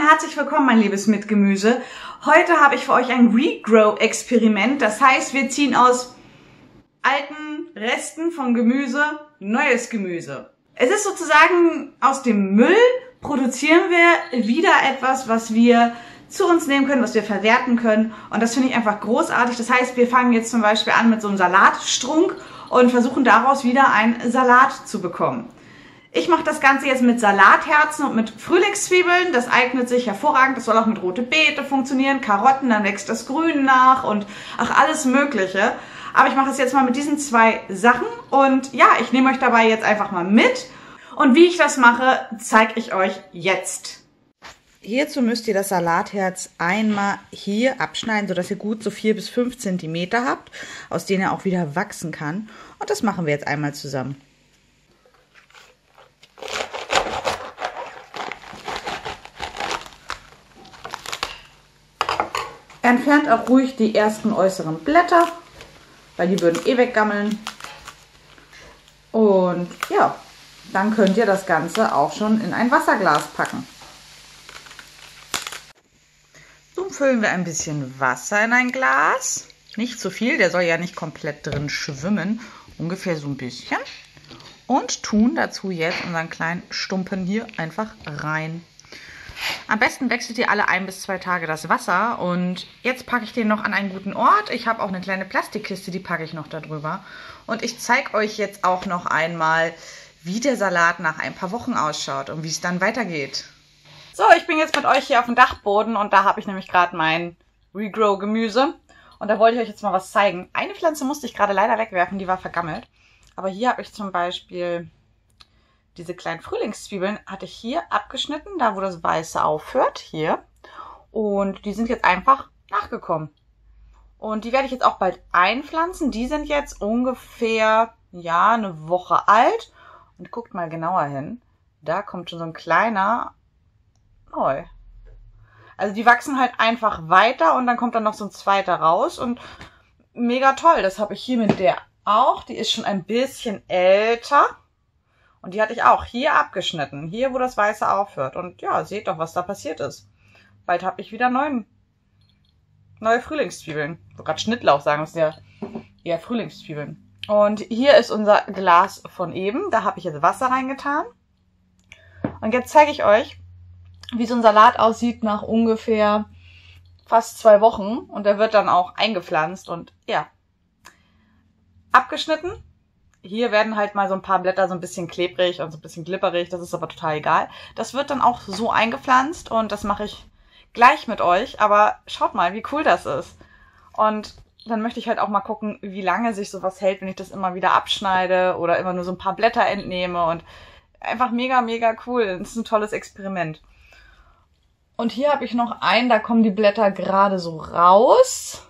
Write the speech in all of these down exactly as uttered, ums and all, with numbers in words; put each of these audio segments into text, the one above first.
herzlich willkommen, mein liebes Mitgemüse. Heute habe ich für euch ein Regrow-Experiment. Das heißt, wir ziehen aus alten Resten von Gemüse neues Gemüse. Es ist sozusagen aus dem Müll produzieren wir wieder etwas, was wir zu uns nehmen können, was wir verwerten können. Und das finde ich einfach großartig. Das heißt, wir fangen jetzt zum Beispiel an mit so einem Salatstrunk und versuchen daraus wieder einen Salat zu bekommen. Ich mache das Ganze jetzt mit Salatherzen und mit Frühlingszwiebeln. Das eignet sich hervorragend. Das soll auch mit rote Beete funktionieren, Karotten, dann wächst das Grün nach und ach, alles Mögliche. Aber ich mache es jetzt mal mit diesen zwei Sachen und ja, ich nehme euch dabei jetzt einfach mal mit. Und wie ich das mache, zeige ich euch jetzt. Hierzu müsst ihr das Salatherz einmal hier abschneiden, sodass ihr gut so vier bis fünf Zentimeter habt, aus denen er auch wieder wachsen kann. Und das machen wir jetzt einmal zusammen. Entfernt auch ruhig die ersten äußeren Blätter, weil die würden eh weggammeln. Und ja, dann könnt ihr das Ganze auch schon in ein Wasserglas packen. Nun füllen wir ein bisschen Wasser in ein Glas. Nicht zu viel, der soll ja nicht komplett drin schwimmen. Ungefähr so ein bisschen. Und tun dazu jetzt unseren kleinen Stumpen hier einfach rein. Am besten wechselt ihr alle ein bis zwei Tage das Wasser und jetzt packe ich den noch an einen guten Ort. Ich habe auch eine kleine Plastikkiste, die packe ich noch da drüber. Und ich zeige euch jetzt auch noch einmal, wie der Salat nach ein paar Wochen ausschaut und wie es dann weitergeht. So, ich bin jetzt mit euch hier auf dem Dachboden und da habe ich nämlich gerade mein Regrow-Gemüse. Und da wollte ich euch jetzt mal was zeigen. Eine Pflanze musste ich gerade leider wegwerfen, die war vergammelt. Aber hier habe ich zum Beispiel diese kleinen Frühlingszwiebeln, hatte ich hier abgeschnitten, da wo das Weiße aufhört, hier. Und die sind jetzt einfach nachgekommen. Und die werde ich jetzt auch bald einpflanzen. Die sind jetzt ungefähr, ja, eine Woche alt. Und guckt mal genauer hin. Da kommt schon so ein kleiner neu. Also die wachsen halt einfach weiter und dann kommt dann noch so ein zweiter raus. Und mega toll, das habe ich hier mit der auch. Die ist schon ein bisschen älter. Und die hatte ich auch hier abgeschnitten. Hier, wo das Weiße aufhört. Und ja, seht doch, was da passiert ist. Bald habe ich wieder neuen, neue Frühlingszwiebeln. Ich wollte gerade Schnittlauch sagen, das ist ja eher Frühlingszwiebeln. Und hier ist unser Glas von eben. Da habe ich jetzt Wasser reingetan. Und jetzt zeige ich euch, wie so ein Salat aussieht nach ungefähr fast zwei Wochen. Und der wird dann auch eingepflanzt und ja, abgeschnitten. Hier werden halt mal so ein paar Blätter so ein bisschen klebrig und so ein bisschen glibberig. Das ist aber total egal. Das wird dann auch so eingepflanzt und das mache ich gleich mit euch. Aber schaut mal, wie cool das ist. Und dann möchte ich halt auch mal gucken, wie lange sich sowas hält, wenn ich das immer wieder abschneide oder immer nur so ein paar Blätter entnehme. Und einfach mega, mega cool. Das ist ein tolles Experiment. Und hier habe ich noch einen, da kommen die Blätter gerade so raus.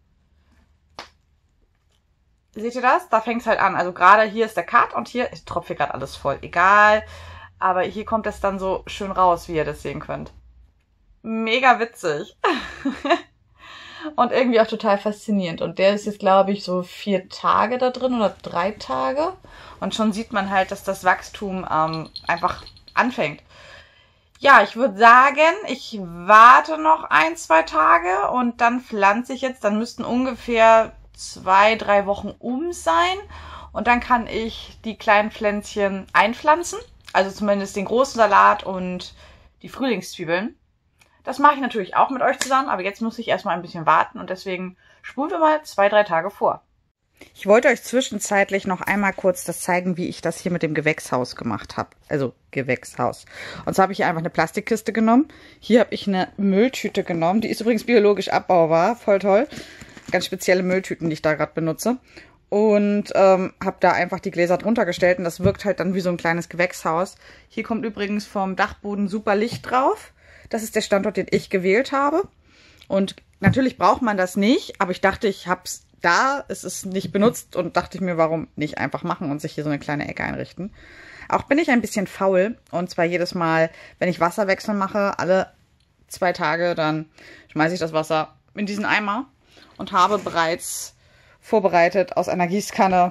Seht ihr das? Da fängt es halt an. Also gerade hier ist der Cut und hier, ich tropfe hier gerade alles voll. Egal. Aber hier kommt es dann so schön raus, wie ihr das sehen könnt. Mega witzig. Und irgendwie auch total faszinierend. Und der ist jetzt, glaube ich, so vier Tage da drin oder drei Tage. Und schon sieht man halt, dass das Wachstum ähm, einfach anfängt. Ja, ich würde sagen, ich warte noch ein, zwei Tage und dann pflanze ich jetzt. Dann müssten ungefähr zwei, drei Wochen um sein und dann kann ich die kleinen Pflänzchen einpflanzen, also zumindest den großen Salat und die Frühlingszwiebeln. Das mache ich natürlich auch mit euch zusammen, aber jetzt muss ich erstmal ein bisschen warten und deswegen spulen wir mal zwei, drei Tage vor. Ich wollte euch zwischenzeitlich noch einmal kurz das zeigen, wie ich das hier mit dem Gewächshaus gemacht habe. Also Gewächshaus. Und zwar habe ich hier einfach eine Plastikkiste genommen. Hier habe ich eine Mülltüte genommen. Die ist übrigens biologisch abbaubar. Voll toll. Ganz spezielle Mülltüten, die ich da gerade benutze. Und ähm, habe da einfach die Gläser drunter gestellt und das wirkt halt dann wie so ein kleines Gewächshaus. Hier kommt übrigens vom Dachboden super Licht drauf. Das ist der Standort, den ich gewählt habe. Und natürlich braucht man das nicht, aber ich dachte, ich habe es da, es ist nicht benutzt und dachte ich mir, warum nicht einfach machen und sich hier so eine kleine Ecke einrichten. Auch bin ich ein bisschen faul und zwar jedes Mal, wenn ich Wasserwechsel mache, alle zwei Tage, dann schmeiße ich das Wasser in diesen Eimer. Und habe bereits vorbereitet aus einer Gießkanne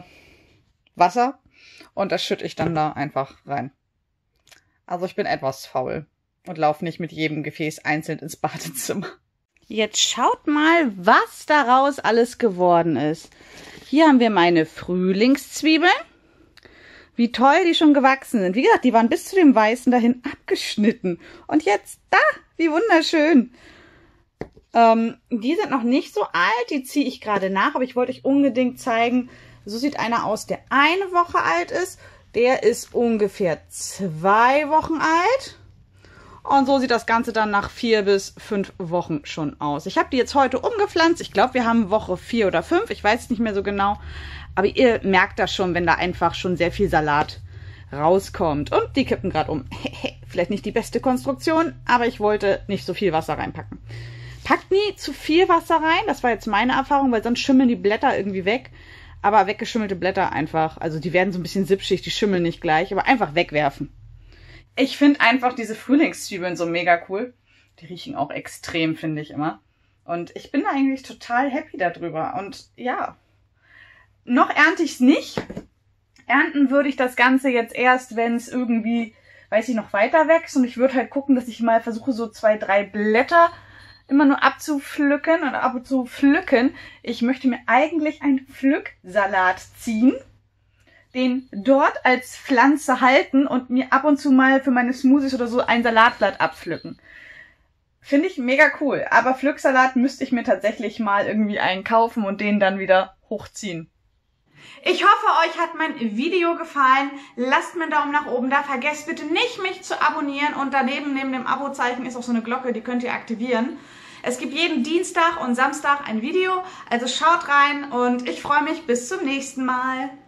Wasser und das schütte ich dann da einfach rein. Also ich bin etwas faul. und laufe nicht mit jedem Gefäß einzeln ins Badezimmer. Jetzt schaut mal, was daraus alles geworden ist. Hier haben wir meine Frühlingszwiebeln. Wie toll die schon gewachsen sind. Wie gesagt, die waren bis zu dem Weißen dahin abgeschnitten. Und jetzt da, wie wunderschön. Ähm, die sind noch nicht so alt, die ziehe ich gerade nach, aber ich wollte euch unbedingt zeigen, so sieht einer aus, der eine Woche alt ist. Der ist ungefähr zwei Wochen alt. Und so sieht das Ganze dann nach vier bis fünf Wochen schon aus. Ich habe die jetzt heute umgepflanzt. Ich glaube, wir haben Woche vier oder fünf. Ich weiß es nicht mehr so genau. Aber ihr merkt das schon, wenn da einfach schon sehr viel Salat rauskommt. Und die kippen gerade um. Vielleicht nicht die beste Konstruktion, aber ich wollte nicht so viel Wasser reinpacken. Packt nie zu viel Wasser rein. Das war jetzt meine Erfahrung, weil sonst schimmeln die Blätter irgendwie weg. Aber weggeschimmelte Blätter einfach, also die werden so ein bisschen sipschig, die schimmeln nicht gleich, aber einfach wegwerfen. Ich finde einfach diese Frühlingszwiebeln so mega cool. Die riechen auch extrem, finde ich immer. Und ich bin da eigentlich total happy darüber. Und ja, noch ernte ich es nicht. Ernten würde ich das Ganze jetzt erst, wenn es irgendwie, weiß ich, noch weiter wächst. Und ich würde halt gucken, dass ich mal versuche, so zwei, drei Blätter immer nur abzupflücken und ab und zu pflücken. Ich möchte mir eigentlich einen Pflücksalat ziehen, den dort als Pflanze halten und mir ab und zu mal für meine Smoothies oder so ein Salatblatt abpflücken. Finde ich mega cool. Aber Pflücksalat müsste ich mir tatsächlich mal irgendwie einen kaufen und den dann wieder hochziehen. Ich hoffe, euch hat mein Video gefallen. Lasst mir einen Daumen nach oben da. Vergesst bitte nicht, mich zu abonnieren. Und daneben, neben dem Abo-Zeichen, ist auch so eine Glocke, die könnt ihr aktivieren. Es gibt jeden Dienstag und Samstag ein Video. Also schaut rein und ich freue mich bis zum nächsten Mal.